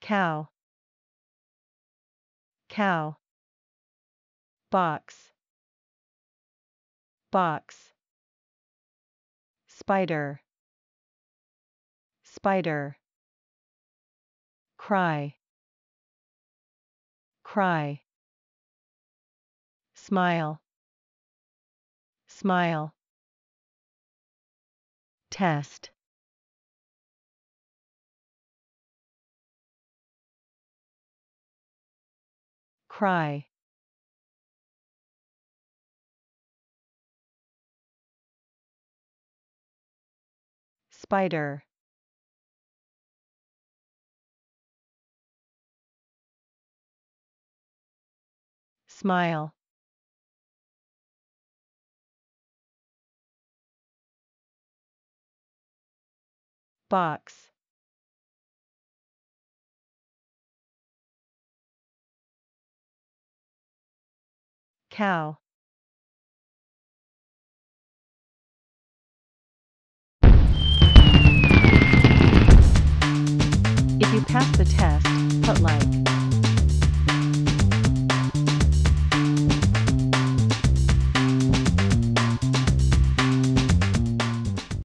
cow, cow. Box, box. Spider, spider. Cry, cry. Smile, smile. Test, cry. Spider, smile. Box, cow. If you pass the test, put like.